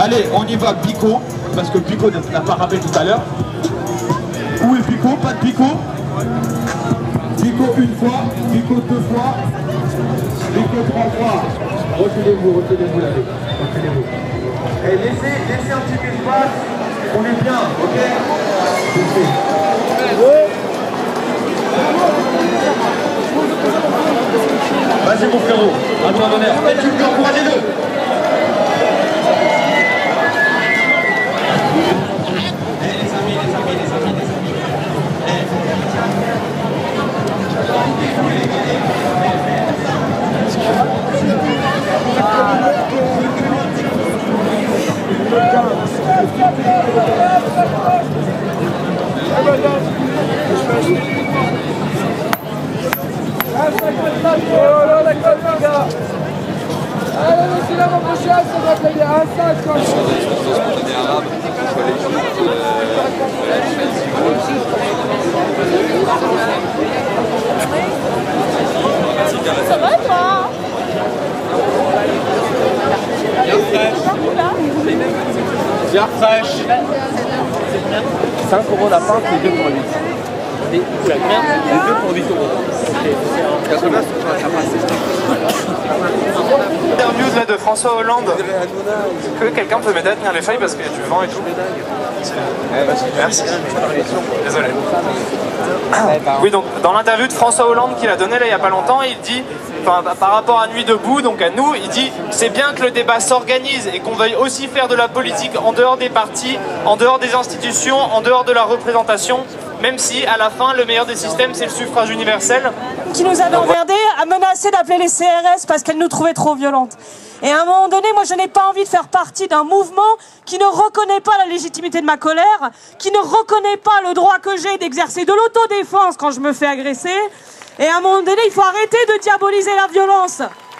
Allez, on y va, Pico, parce que Pico n'a pas rappelé tout à l'heure. Où est Pico? Pas de Pico. Pico une fois, Pico deux fois, Pico trois fois. Reculez-vous là, reculez-vous. Et laissez un petit espace, on est bien, ok? Vas-y mon frérot, à toi d'honneur. Faites une encouragez-le. Ça va toi? Bière fraîche. 5 € la pinte et 2 pour 8. Et la crème, et 2 pour 8 €. Interview là de François Hollande. Que quelqu'un peut m'aider à tenir les feuilles parce qu'il y a du vent et tout. Merci. Désolé. Oui, donc dans l'interview de François Hollande qu'il a donné là il n'y a pas longtemps, il dit, par rapport à Nuit debout, donc à nous, il dit c'est bien que le débat s'organise et qu'on veuille aussi faire de la politique en dehors des partis, en dehors des institutions, en dehors de la représentation, même si à la fin le meilleur des systèmes c'est le suffrage universel. Qui nous avait emmerdés a menacé d'appeler les CRS parce qu'elle nous trouvait trop violentes. Et à un moment donné, moi je n'ai pas envie de faire partie d'un mouvement qui ne reconnaît pas la légitimité de ma colère, qui ne reconnaît pas le droit que j'ai d'exercer de l'autodéfense quand je me fais agresser. Et à un moment donné, il faut arrêter de diaboliser la violence.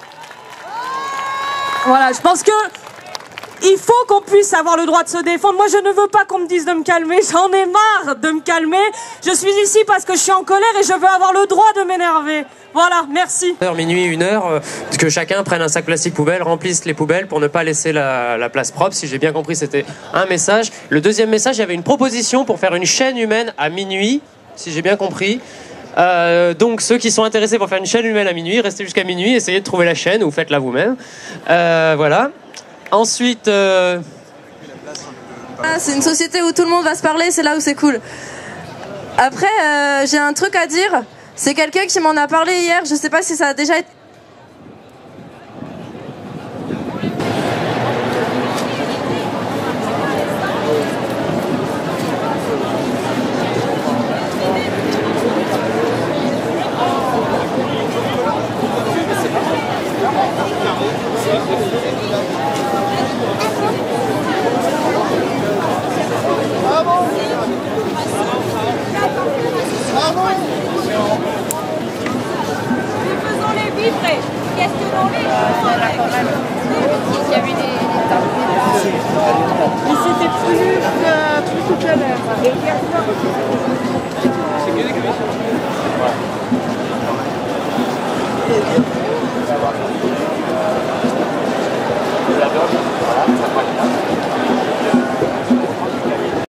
Voilà, je pense que il faut qu'on puisse avoir le droit de se défendre. Moi, je ne veux pas qu'on me dise de me calmer. J'en ai marre de me calmer. Je suis ici parce que je suis en colère et je veux avoir le droit de m'énerver. Voilà, merci. Minuit, 1h, que chacun prenne un sac plastique poubelle, remplisse les poubelles pour ne pas laisser la place propre. Si j'ai bien compris, c'était un message. Le deuxième message, il y avait une proposition pour faire une chaîne humaine à minuit, si j'ai bien compris. Donc ceux qui sont intéressés pour faire une chaîne humaine à minuit, restez jusqu'à minuit, essayez de trouver la chaîne ou faites-la vous-même. Voilà. Ensuite... C'est une société où tout le monde va se parler, c'est là où c'est cool. Après, j'ai un truc à dire. C'est quelqu'un qui m'en a parlé hier, je sais pas si ça a déjà été